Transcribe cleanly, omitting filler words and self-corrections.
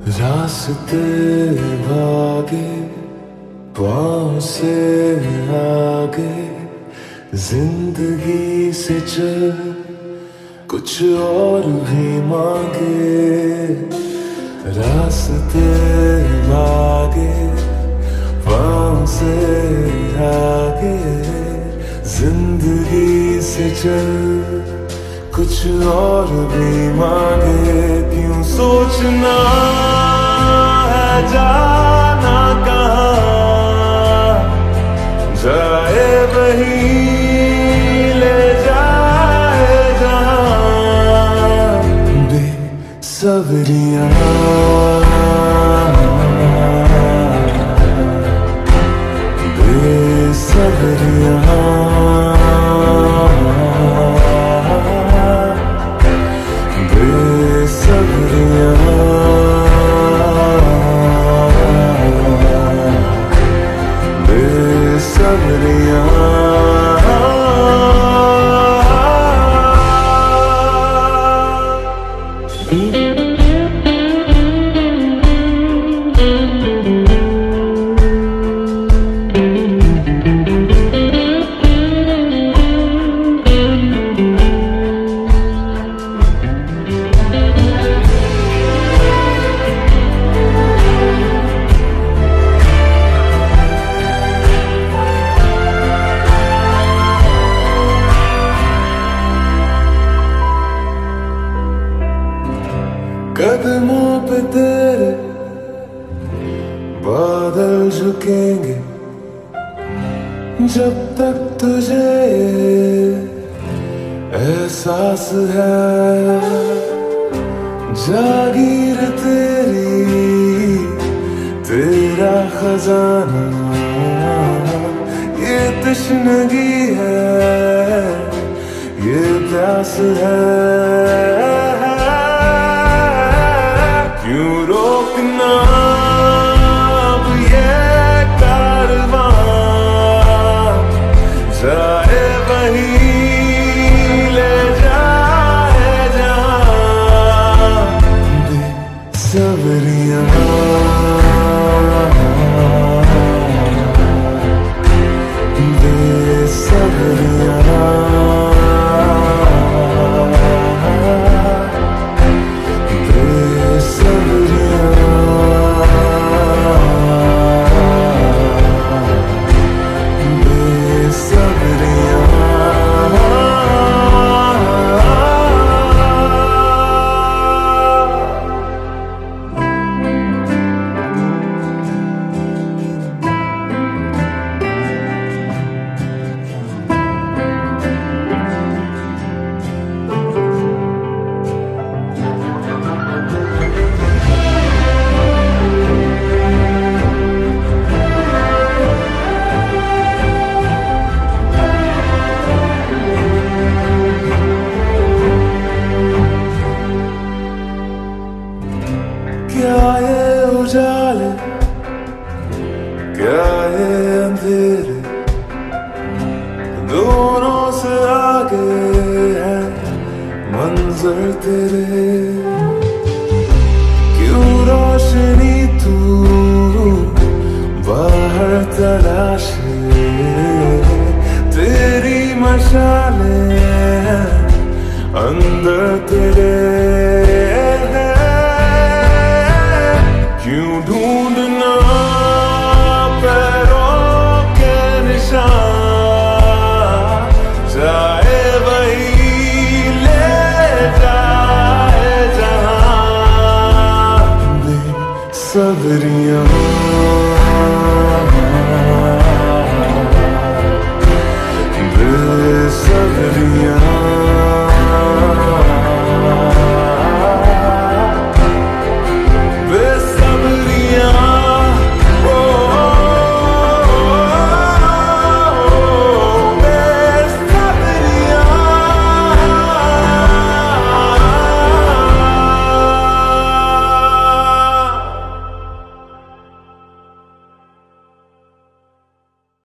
रास्ते भागे पाँव से आगे, जिंदगी से चल कुछ और भी मांगे। रास्ते भागे पाँव से आगे, जिंदगी से चल कुछ और भी मांगे। क्यों सोचना है जाना कहाँ, जाए वही ले जाए जहाँ। बेसब्रियाँ बेसब्रियाँ कदमों पे तेरे बादल झुकेंगे, जब तक तुझे एहसास है। जागीर तेरी तेरा खजाना, ये तश्नगी है, ये प्यास है। क्यों रोकना अब ये कारवां, जाए वही ले जाए जहाँ। बेसब्रियाँ क्या ये उजाले, क्या ये अंधेरे, दोनों से आगे है मंजर तेरे। क्यों रोशनी तू बाहर तलाशे, तेरी मशालें अंदर तेरे। क्यों ढूंढना पैरों के निशान, जाए वही ले जाए जहाँ। बेसब्रियाँ बेसब्रियाँ